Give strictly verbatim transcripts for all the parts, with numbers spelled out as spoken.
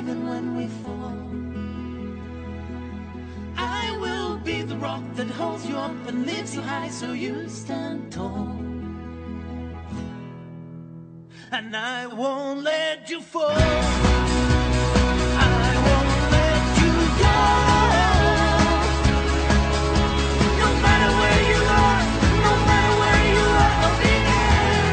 even when we fall. I will be the rock that holds you up and lifts you high so you stand tall. And I won't let you fall. I won't let you go. No matter where you are, no matter where you are, I'll be there.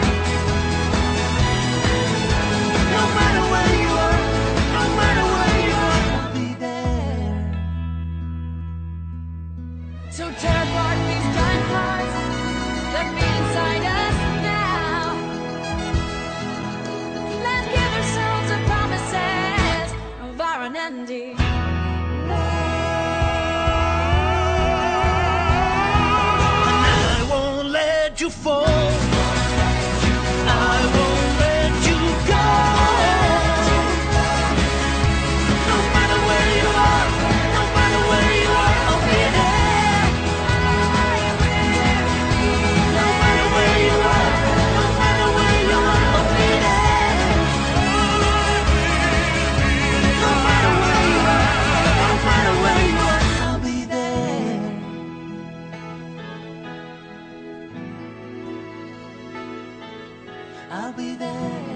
No matter where you are, no matter where you are, I'll be there. So tear apart these time hearts that beat inside us now. Let's give ourselves the promises of our unending And I won't let you fall. I won't let you go. No matter where you are, no matter where you are, I'll be there. No matter where you are, no matter where you are, I'll be there. No matter where you are, no matter where you are, I'll be there. I'll be there.